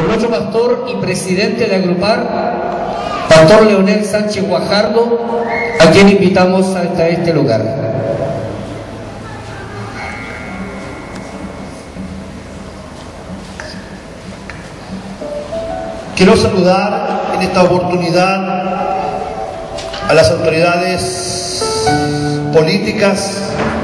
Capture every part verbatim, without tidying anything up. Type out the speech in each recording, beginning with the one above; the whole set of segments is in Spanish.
nuestro pastor y presidente de Agrupar, Pastor Leonel Sánchez Guajardo, a quien invitamos hasta este lugar. Quiero saludar en esta oportunidad a las autoridades políticas,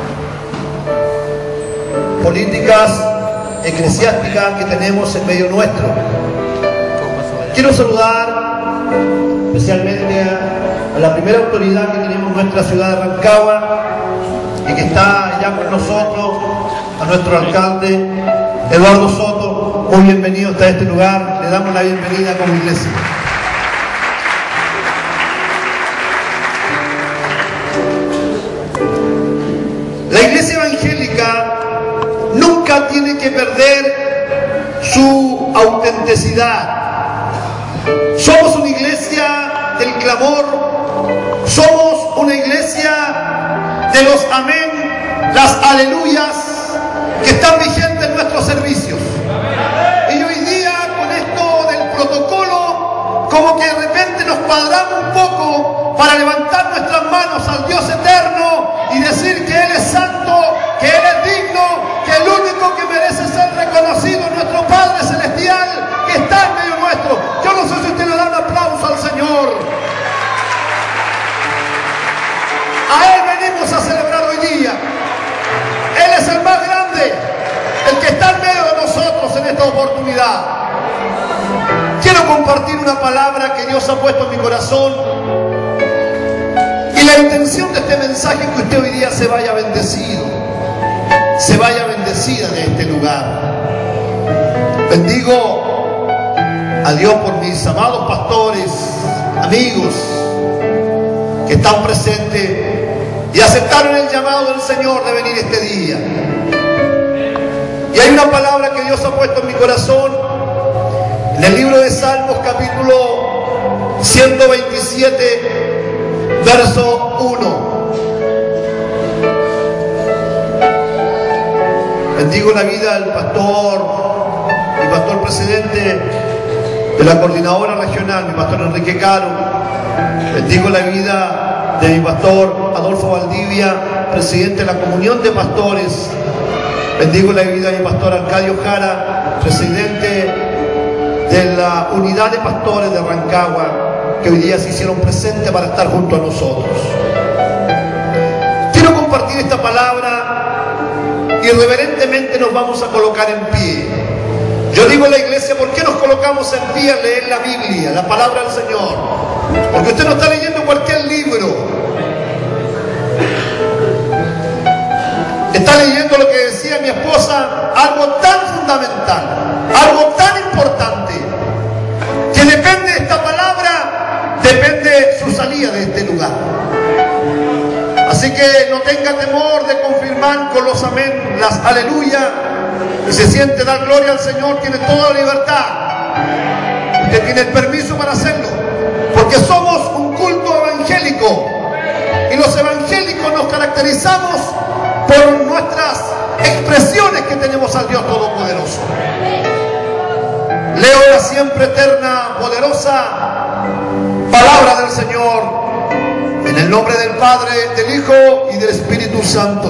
políticas eclesiásticas que tenemos en medio nuestro. Quiero saludar especialmente a, a la primera autoridad que tenemos en nuestra ciudad de Rancagua y que está ya con nosotros, a nuestro alcalde Eduardo Soto. Muy bienvenido hasta este lugar, le damos la bienvenida como iglesia. La iglesia evangélica nunca tiene que perder su autenticidad. Somos una iglesia del clamor, somos una iglesia de los amén, las aleluyas que están vigentes en nuestros servicios. Y hoy día con esto del protocolo, como que de repente nos cuadramos un poco para levantar nuestras manos al Dios eterno y decir que Él es santo, que Él es digno, que el único que merece ser reconocido es nuestro Padre Celestial que está en medio nuestro. Yo no sé si usted le da un aplauso al Señor. A Él venimos a celebrar hoy día. Él es el más grande, el que está en medio de nosotros en esta oportunidad. Quiero compartir una palabra que Dios ha puesto en mi corazón y la intención de este mensaje es que usted hoy día se vaya bendecido, se vaya bendecida de este lugar. Bendigo a Dios por mis amados pastores, amigos que están presentes y aceptaron el llamado del Señor de venir este día. Y hay una palabra que Dios ha puesto en mi corazón en el libro de Salmos, capítulo ciento veintisiete, verso uno. Bendigo la vida del pastor, mi pastor presidente de la coordinadora regional, mi pastor Enrique Caro. Bendigo la vida de mi pastor Adolfo Valdivia, presidente de la comunión de pastores. Bendigo la vida de mi pastor Arcadio Jara, presidente de la unidad de pastores de Rancagua, que hoy día se hicieron presentes para estar junto a nosotros. Quiero compartir esta palabra y reverentemente nos vamos a colocar en pie. Yo digo a la iglesia, ¿por qué nos colocamos en pie a leer la Biblia, la palabra del Señor? Porque usted no está leyendo cualquier libro. Está leyendo lo que decía mi esposa, algo tan fundamental, algo tan importante, que depende de esta palabra, depende su salida de este lugar. Así que no tenga temor de confirmar con los amén, las aleluya, y se siente dar gloria al Señor, tiene toda la libertad. Usted tiene el permiso para hacerlo, porque somos un culto evangélico, y los evangélicos nos caracterizamos por nuestras expresiones que tenemos al Dios Todopoderoso. Leo la siempre eterna, poderosa palabra del Señor, en el nombre del Padre, del Hijo y del Espíritu Santo.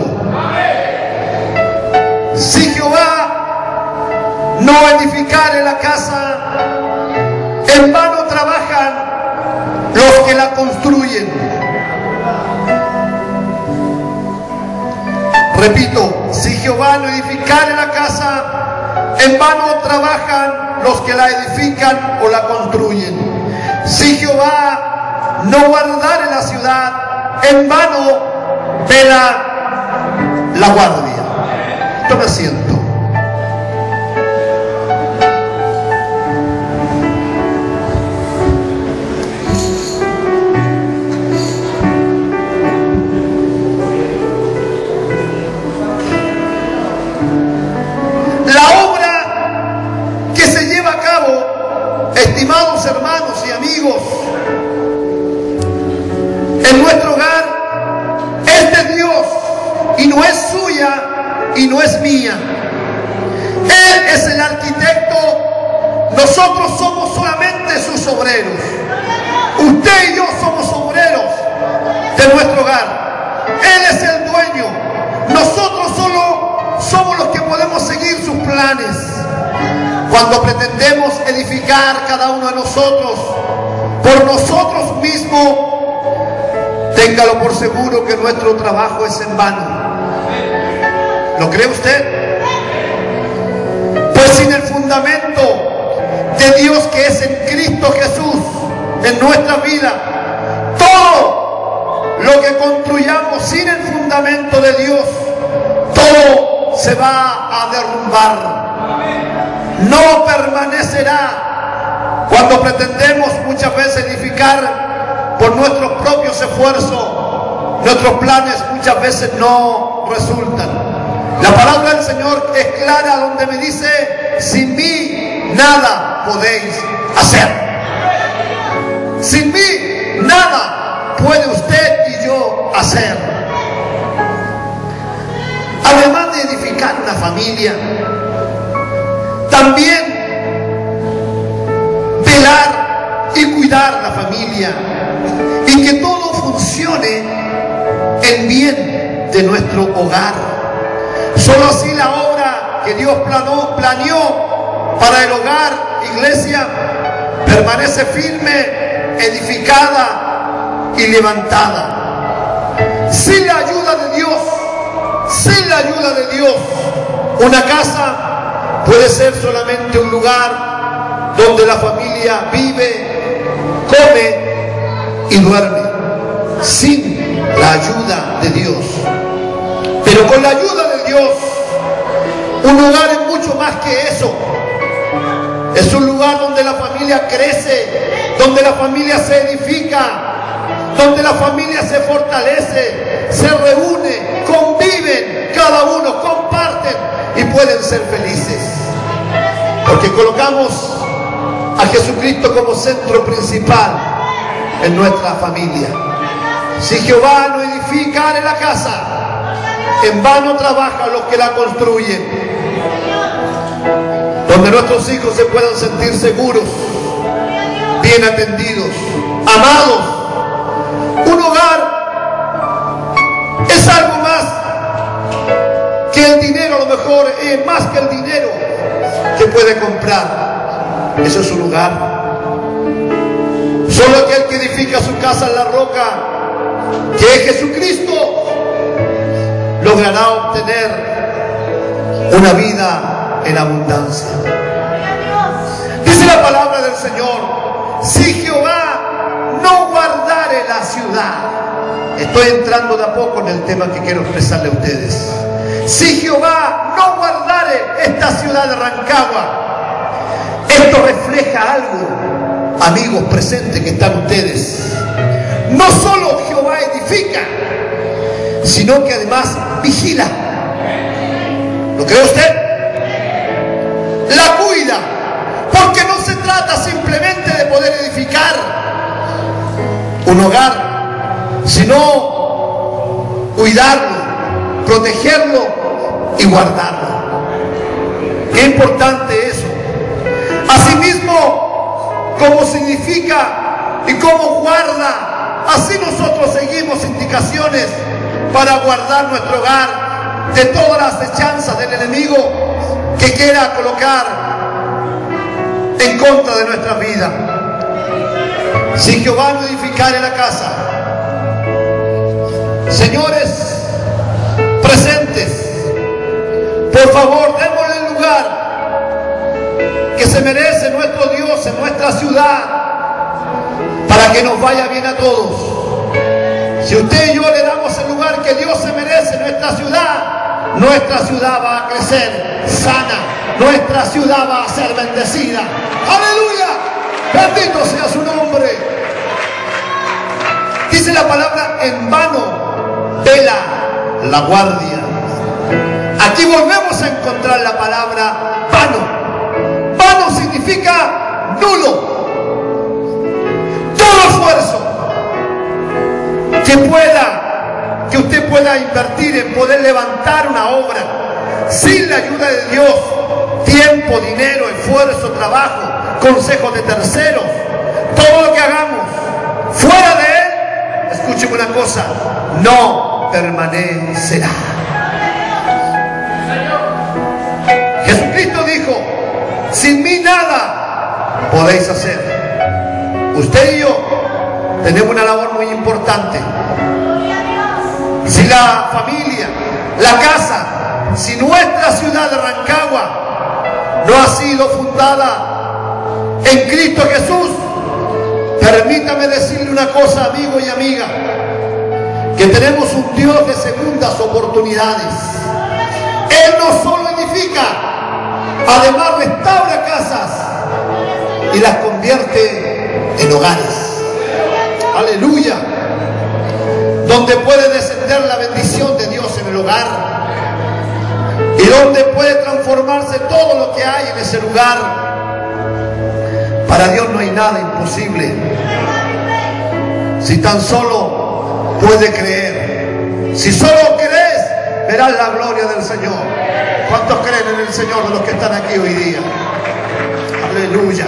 Si Jehová no edificare la casa, en vano trabajan los que la construyen. Repito, si Jehová no edificare la casa, en vano trabajan los que la edifican o la construyen. Si Jehová no guardare la ciudad, en vano vela la guardia. Tome asiento. Estimados hermanos y amigos, en nuestro hogar es de Dios y no es suya y no es mía. Él es el arquitecto nosotros somos solamente sus obreros. Usted y yo somos obreros de nuestro hogar. Él es el dueño. Nosotros solo somos los que podemos seguir sus planes. Cuando pretendemos edificar cada uno de nosotros por nosotros mismos, téngalo por seguro que nuestro trabajo es en vano. ¿Lo cree usted? Pues sin el fundamento de Dios que es en Cristo Jesús en nuestra vida, todo lo que construyamos sin el fundamento de Dios, todo se va a derrumbar. No permanecerá. Cuando pretendemos muchas veces edificar por nuestros propios esfuerzos, nuestros planes muchas veces no resultan. La palabra del Señor es clara donde me dice: sin mí nada podéis hacer. Sin mí nada puede usted y yo hacer. Además de edificar una familia, también velar y cuidar la familia y que todo funcione en bien de nuestro hogar. Solo así la obra que Dios planó, planeó para el hogar, iglesia, permanece firme, edificada y levantada. Sin la ayuda de Dios, sin la ayuda de Dios, una casa puede ser solamente un lugar donde la familia vive, come y duerme, sin la ayuda de Dios. Pero con la ayuda de Dios, un lugar es mucho más que eso. Es un lugar donde la familia crece, donde la familia se edifica, donde la familia se fortalece, se reúne, conviven, cada uno comparten y pueden ser felices. Porque colocamos a Jesucristo como centro principal en nuestra familia. Si Jehová no edifica en la casa, en vano trabajan los que la construyen. Donde nuestros hijos se puedan sentir seguros, bien atendidos, amados. Un hogar es algo más que el dinero, a lo mejor es más que el dinero que puede comprar. Eso es un hogar. Solo aquel que edifica su casa en la roca, que es Jesucristo, logrará obtener una vida en abundancia. Dice la palabra del Señor: si Jehová no guardare la ciudad. Estoy entrando de a poco en el tema que quiero expresarle a ustedes. Si Jehová no guardare esta ciudad de Rancagua, esto refleja algo, amigos presentes que están ustedes. No solo Jehová edifica, sino que además vigila. ¿Lo cree usted? La cuida, porque no se trata simplemente de poder edificar un hogar, sino cuidarlo, protegerlo y guardarlo. Qué importante eso. Asimismo, como significa y como guarda, así nosotros seguimos indicaciones para guardar nuestro hogar de todas las acechanzas del enemigo que quiera colocar en contra de nuestra vida. Si Jehová no edificare la casa, señores presentes, por favor, démosle el lugar que se merece nuestro Dios en nuestra ciudad para que nos vaya bien a todos. Si usted y yo le damos el lugar que Dios se merece en nuestra ciudad, nuestra ciudad va a crecer sana, nuestra ciudad va a ser bendecida. ¡Aleluya! Bendito sea su nombre. Dice la palabra: en vano vela la guardia. Aquí volvemos a encontrar la palabra vano. Vano significa nulo. Todo esfuerzo que pueda, que usted pueda invertir en poder levantar una obra sin la ayuda de Dios, tiempo, dinero, esfuerzo, trabajo, consejos de terceros. Todo lo que hagamos fuera de Él, escúcheme una cosa, no permanecerá. Jesucristo dijo: sin mí nada podéis hacer. Usted y yo tenemos una labor muy importante. Si la familia, la casa, si nuestra ciudad de Rancagua no ha sido fundada en Cristo Jesús, permítame decirle una cosa, amigo y amiga, que tenemos un Dios de segundas oportunidades. Él no solo edifica, además restaura casas y las convierte en hogares. Aleluya. Donde puede descender la bendición de Dios en el hogar y donde puede transformarse todo lo que hay en ese lugar. Para Dios no hay nada imposible. Si tan solo puede creer, si solo crees, verás la gloria del Señor. ¿Cuántos creen en el Señor de los que están aquí hoy día? Aleluya.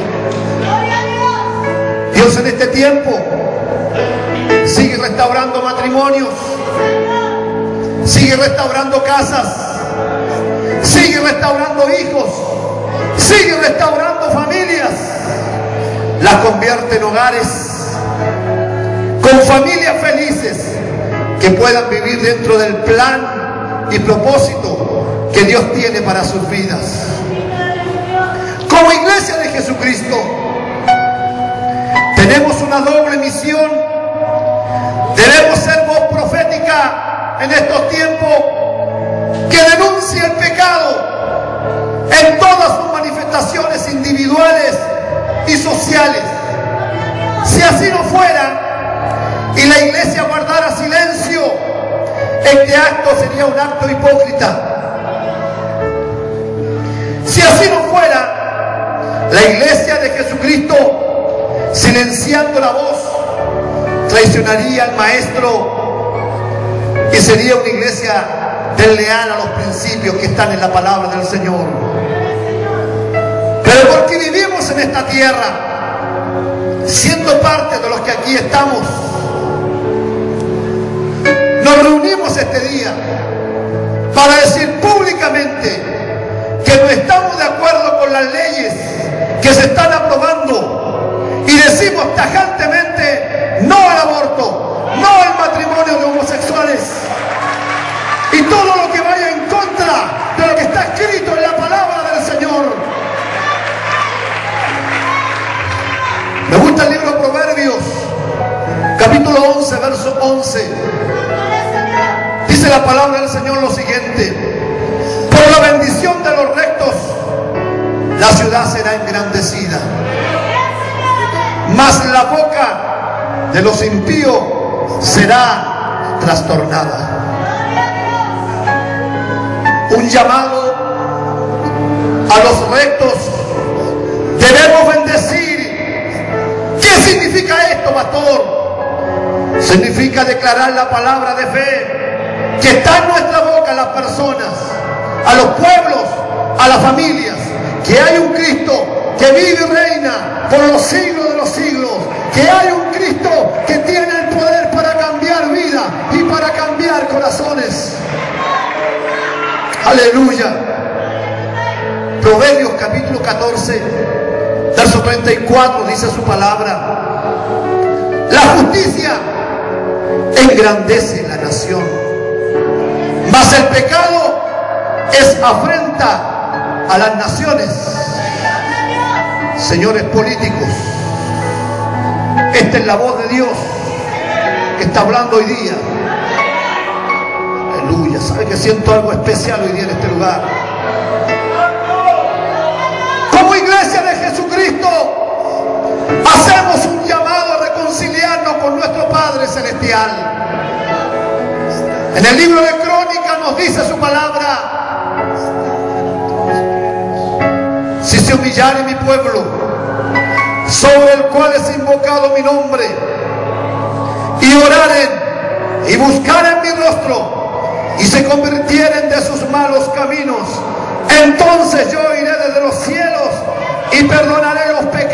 Dios en este tiempo sigue restaurando matrimonios, sigue restaurando casas, sigue restaurando hijos, sigue restaurando familias, las convierte en hogares, con familias felices que puedan vivir dentro del plan y propósito que Dios tiene para sus vidas. Como iglesia de Jesucristo, tenemos una doble misión. Debemos ser voz profética en estos tiempos que denuncie el pecado en todas sus manifestaciones individuales y sociales. Si así no fuera y la iglesia guardara silencio, este acto sería un acto hipócrita. Si así no fuera, la iglesia de Jesucristo, silenciando la voz, traicionaría al maestro y sería una iglesia desleal a los principios que están en la palabra del Señor. Pero porque vivimos en esta tierra, siendo parte de los que aquí estamos, nos reunimos este día para decir públicamente que no estamos de acuerdo con las leyes que se están aprobando y decimos tajantemente no al aborto, no al matrimonio de homosexuales y todo lo que vaya en contra de lo que está escrito en la palabra del Señor. Me gusta el libro de Proverbios, capítulo once, verso once. Dice la palabra del Señor lo siguiente: por la bendición de los rectos la ciudad será engrandecida, mas la boca de los impíos será trastornada. Un llamado a los rectos. Debemos bendecir. ¿Qué significa esto, pastor? Significa declarar la palabra de fe que está en nuestra boca a las personas, a los pueblos, a las familias, que hay un Cristo que vive y reina por los siglos de los siglos, que hay un Cristo que tiene el poder para cambiar vida y para cambiar corazones. Aleluya. Proverbios capítulo catorce, verso treinta y cuatro dice su palabra: la justicia engrandece la nación, mas el pecado es afrenta a las naciones. Señores políticos, esta es la voz de Dios que está hablando hoy día. Aleluya. ¿Sabe que siento algo especial hoy día en este lugar? Como iglesia de Jesucristo, hacemos un llamado a reconciliarnos con nuestro Padre Celestial. En el libro de Crónicas nos dice su palabra: si se humillare mi pueblo, sobre el cual es invocado mi nombre, y oraren y buscaren mi rostro, y se convirtieren de sus malos caminos, entonces yo iré desde los cielos y perdonaré los pecados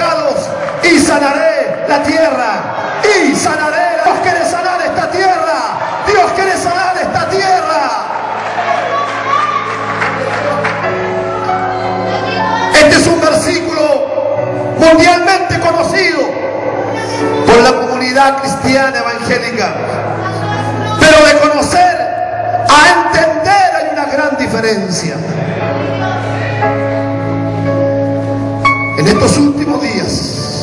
conocido por la comunidad cristiana evangélica. Pero de conocer a entender hay una gran diferencia. En estos últimos días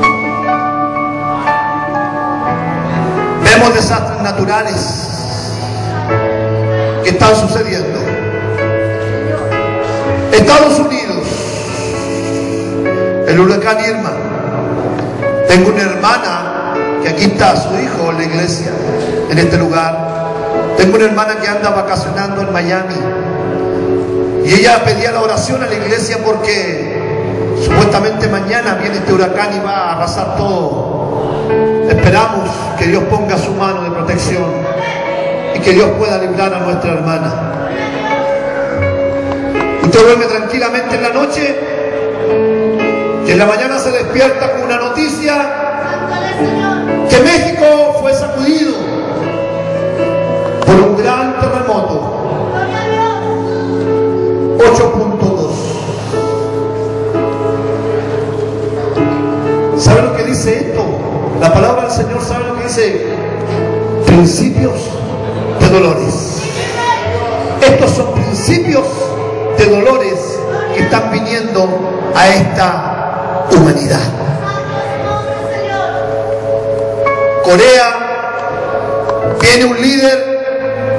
vemos desastres naturales que están sucediendo. Estados Unidos, el huracán Irma. Tengo una hermana que aquí está su hijo en la iglesia, en este lugar. Tengo una hermana que anda vacacionando en Miami y ella pedía la oración a la iglesia porque supuestamente mañana viene este huracán y va a arrasar todo. Esperamos que Dios ponga su mano de protección y que Dios pueda librar a nuestra hermana. Usted duerme tranquilamente en la noche y en la mañana se despierta con una noticia que México fue sacudido por un gran terremoto, ocho punto dos. ¿Sabe lo que dice esto? La palabra del Señor, ¿sabe lo que dice? Principios de dolores. Estos son principios de dolores que están viniendo a esta humanidad. Corea, viene un líder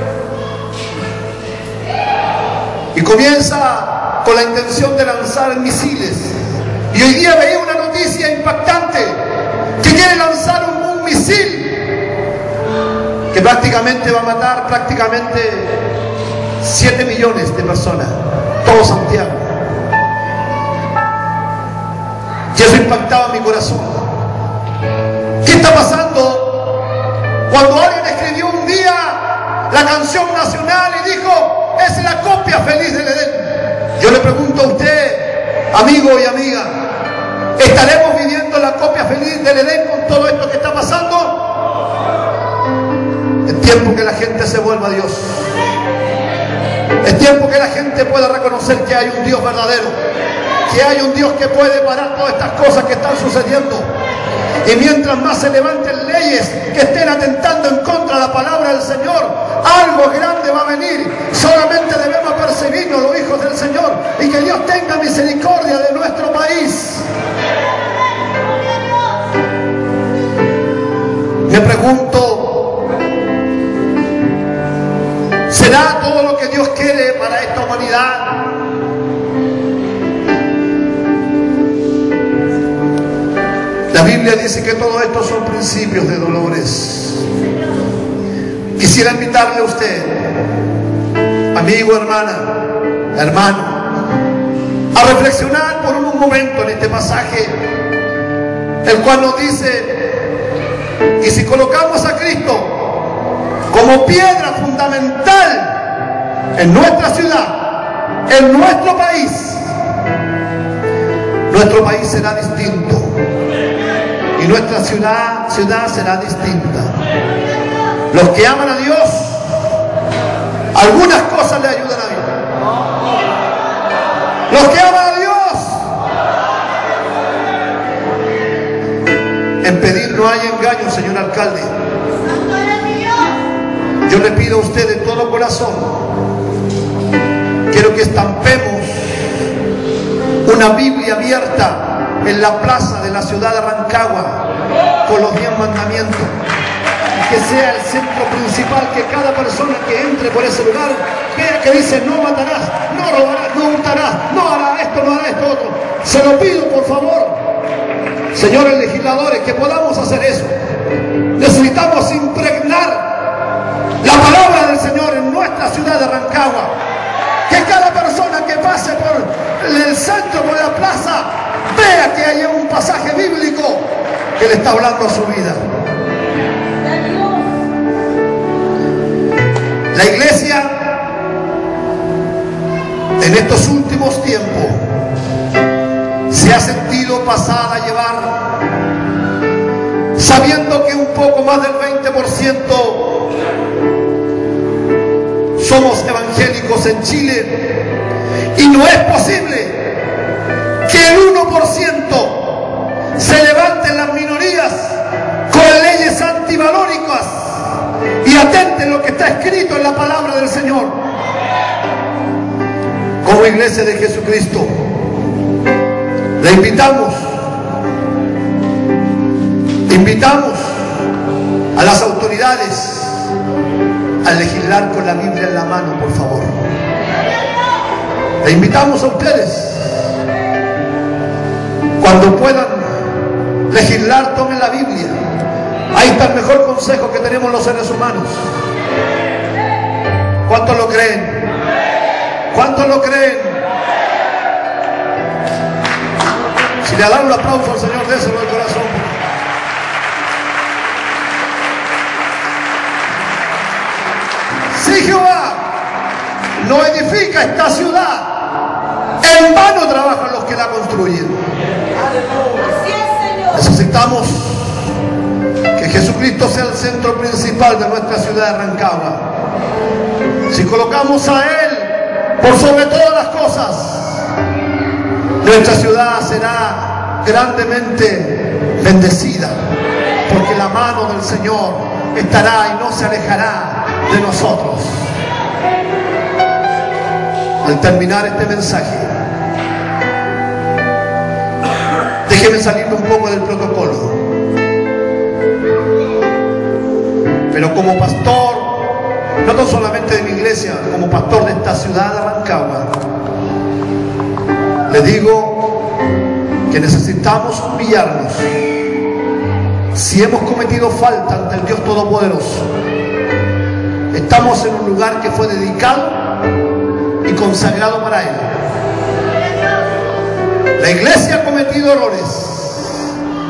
y comienza con la intención de lanzar misiles. Y hoy día veía una noticia impactante que quiere lanzar un, un misil que prácticamente va a matar prácticamente siete millones de personas, todo Santiago. Y eso impactaba mi corazón. ¿Qué está pasando cuando alguien escribió un día la canción nacional y dijo, es la copia feliz del Edén? Yo le pregunto a usted, amigo y amiga, ¿estaremos viviendo la copia feliz del Edén con todo esto que está pasando? Es tiempo que la gente se vuelva a Dios. Es tiempo que la gente pueda reconocer que hay un Dios verdadero, que hay un Dios que puede parar todas estas cosas que están sucediendo. Y mientras más se levanten leyes que estén atentando en contra de la palabra del Señor, algo grande va a venir. Solamente debemos percibirnos los hijos del Señor y que Dios tenga misericordia de nuestro país. Me pregunto, ¿será todo lo que Dios quiere para esta humanidad? La Biblia dice que todo esto son principios de dolores. Quisiera invitarle a usted, amigo, hermana, hermano, a reflexionar por un momento en este pasaje, el cual nos dice, y si colocamos a Cristo como piedra fundamental en nuestra ciudad, en nuestro país, nuestro país será distinto. Y nuestra ciudad, ciudad será distinta. Los que aman a Dios, algunas cosas le ayudan a Dios. Los que aman a Dios, en pedir no hay engaño, señor alcalde. Yo le pido a usted de todo corazón, quiero que estampemos una Biblia abierta en la plaza de la ciudad de Rancagua con los diez mandamientos, y que sea el centro principal, que cada persona que entre por ese lugar vea que dice no matarás, no robarás, no hurtarás, no hará esto, no hará esto otro. Se lo pido por favor, señores legisladores, que podamos hacer eso. Necesitamos impregnar la palabra del Señor en nuestra ciudad de Rancagua, que cada persona que pase por el centro, por la plaza, vea que hay un pasaje bíblico que le está hablando a su vida. La iglesia en estos últimos tiempos se ha sentido pasada a llevar, sabiendo que un poco más del veinte por ciento somos evangélicos en Chile, y no es posible que el uno por ciento se levante teológicas y atente lo que está escrito en la palabra del Señor. Como iglesia de Jesucristo, le invitamos, invitamos a las autoridades a legislar con la Biblia en la mano, por favor. Le invitamos a ustedes, cuando puedan legislar, tomen la Biblia. Ahí está el mejor consejo que tenemos los seres humanos. ¿Cuántos lo creen? ¿Cuántos lo creen? Si le dan un aplauso al Señor, déselo al corazón. Si Jehová no edifica esta ciudad, en vano trabajan los que la construyen. Necesitamos que Jesucristo sea el centro principal de nuestra ciudad de Rancagua. Si colocamos a Él por sobre todas las cosas, nuestra ciudad será grandemente bendecida, porque la mano del Señor estará y no se alejará de nosotros. Al terminar este mensaje, déjeme salirme un poco del protocolo, pero como pastor, no tan solamente de mi iglesia, como pastor de esta ciudad de Rancagua, le digo que necesitamos humillarnos. Si hemos cometido falta ante el Dios Todopoderoso, estamos en un lugar que fue dedicado y consagrado para Él. La iglesia ha cometido errores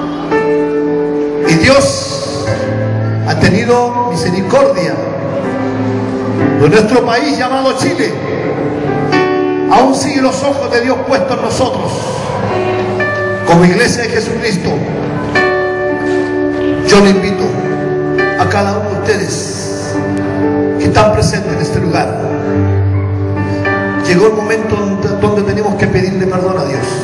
y Dios ha tenido misericordia de nuestro país llamado Chile. Aún sigue los ojos de Dios puestos en nosotros como iglesia de Jesucristo. Yo le invito a cada uno de ustedes que están presentes en este lugar. Llegó el momento donde tenemos que pedirle perdón a Dios.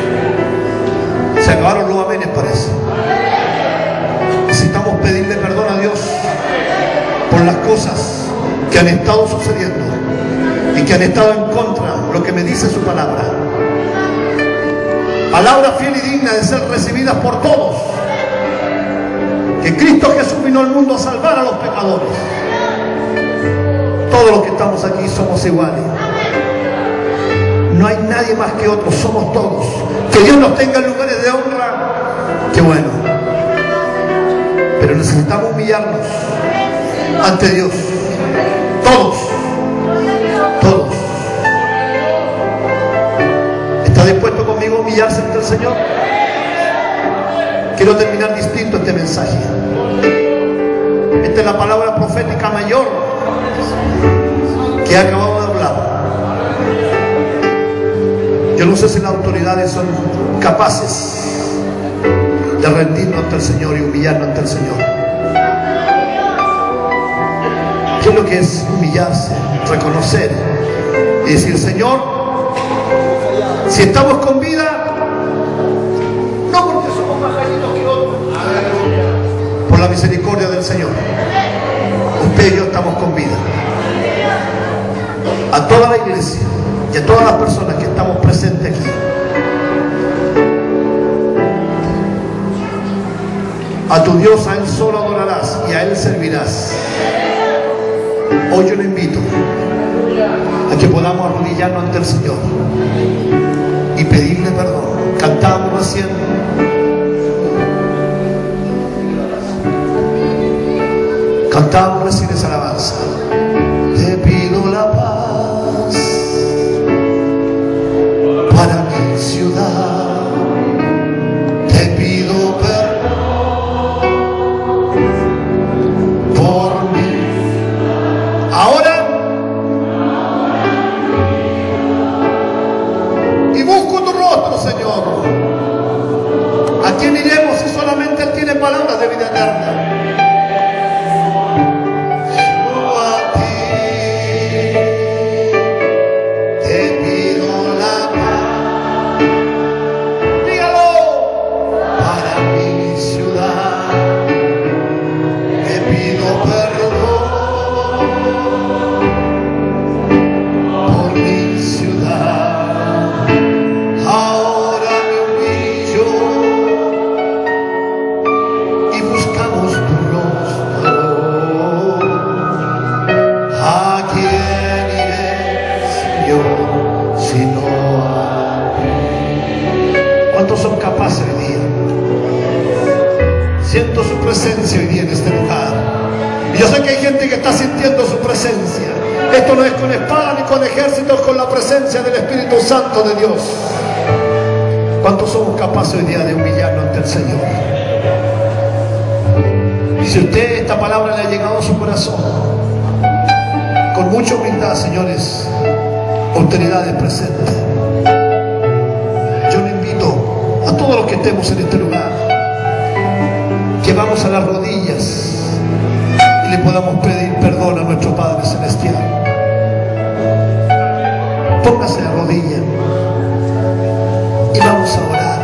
Se acabaron los amenes, parece. Necesitamos pedirle perdón a Dios por las cosas que han estado sucediendo y que han estado en contra de lo que me dice su palabra. Palabra fiel y digna de ser recibidas por todos. Que Cristo Jesús vino al mundo a salvar a los pecadores. Todos los que estamos aquí somos iguales. No hay nadie más que otros, somos todos. Que Dios nos tenga en lugares de honra, qué bueno. Pero necesitamos humillarnos ante Dios. Todos. Todos. ¿Está dispuesto conmigo a humillarse ante el Señor? Quiero terminar distinto este mensaje. Esta es la palabra profética mayor que he acabado de hablar. Yo no sé si las autoridades son capaces de rendirnos ante el Señor y humillarnos ante el Señor. ¿Qué es lo que es humillarse? Reconocer y decir: Señor, si estamos con vida, no porque somos más gallitos que otros, por la misericordia del Señor, usted y yo estamos con vida. A toda la iglesia y a todas las personas que estamos presentes aquí, a tu Dios, a Él solo adorarás y a Él servirás. Hoy yo le invito a que podamos arrodillarnos ante el Señor y pedirle perdón. Cantamos recién. Cantamos recién esa alabanza. Te pido la paz para mi ciudad. Te pido perdón por mí. Ahora, y busco tu rostro, Señor. ¿A quién iremos si solamente Él tiene palabras de vida eterna? Yo a ti ejércitos con la presencia del Espíritu Santo de Dios. ¿Cuántos somos capaces hoy día de humillarnos ante el Señor? Y si usted esta palabra le ha llegado a su corazón, con mucha humildad, señores, autoridades presentes, yo le invito a todos los que estemos en este lugar que vamos a las rodillas y le podamos pedir perdón a nuestro Padre Celestial. Póngase de rodillas y vamos a orar.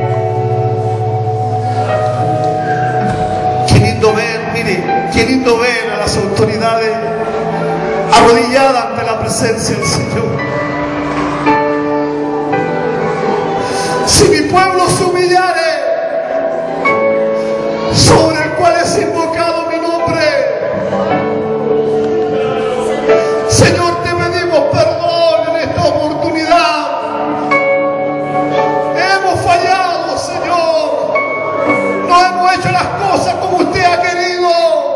Qué lindo ver, mire, qué lindo ver a las autoridades arrodilladas ante la presencia del Señor. Si mi pueblo se humillare, sobre el cual es invocado mi nombre, Señor, te pedimos perdón en esta oportunidad. Hemos fallado, Señor. No hemos hecho las cosas como usted ha querido.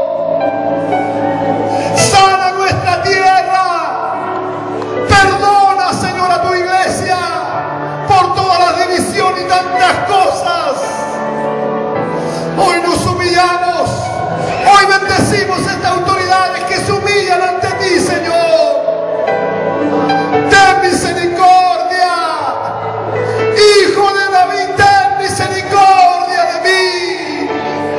Sana nuestra tierra. Perdona, Señor, a tu iglesia por toda la división y tantas cosas. Hoy nos humillamos. Hoy bendecimos a estas autoridades que se humillan ante ti, Señor. Ten misericordia. Hijo de David, ten misericordia de mí.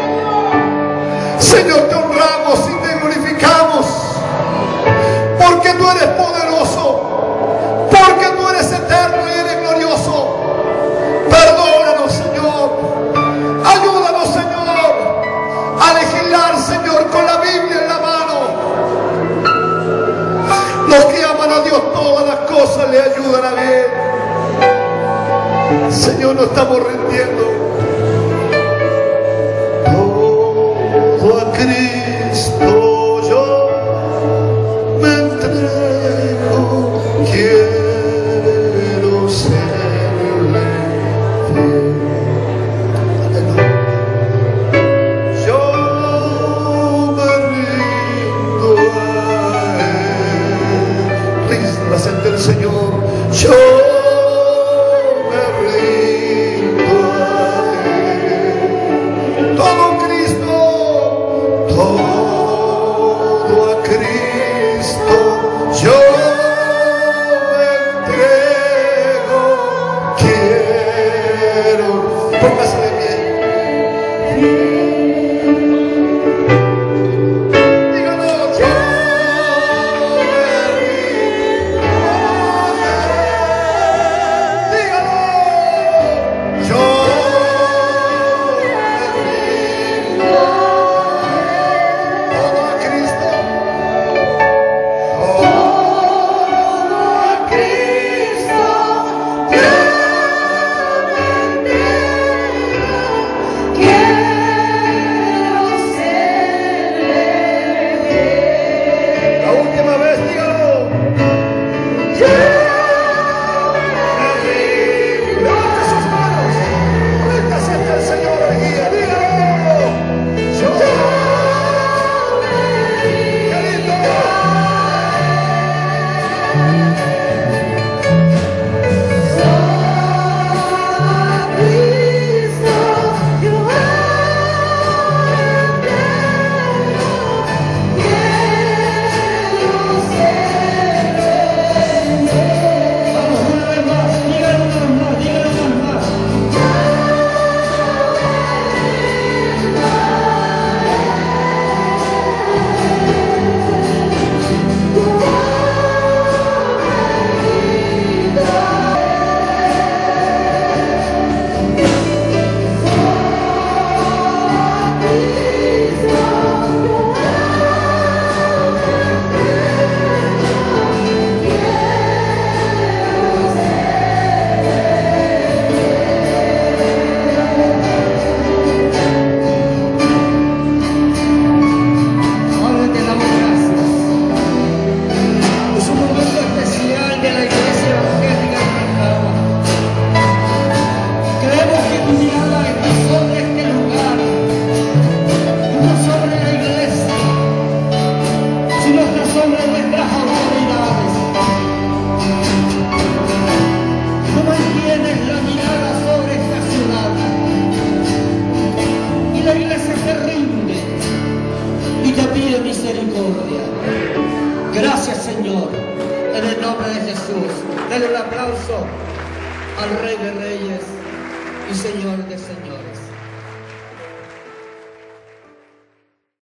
Señor, te honramos y te glorificamos, porque tú eres poderoso, porque tú eres eterno y eres glorioso. Perdónanos, Señor. Ayúdanos, Señor, a legislar, Señor, con la Biblia en la mano. Los que aman a Dios, todas las cosas le ayudan a bien. Señor, nos estamos rindiendo. Todo a Cristo yo me entrego. Quiero serle fiel. Aleluya. Yo me rindo a Él. Ríndase ante el Señor. Yo me rindo a Él. Todo Cristo, todo a Cristo, yo me entrego. Quiero. Póngase de pie. Díganos. Yo me rindo a Él. Gracias, Señor, en el nombre de Jesús. Denle un aplauso al Rey de Reyes y Señor de Señores.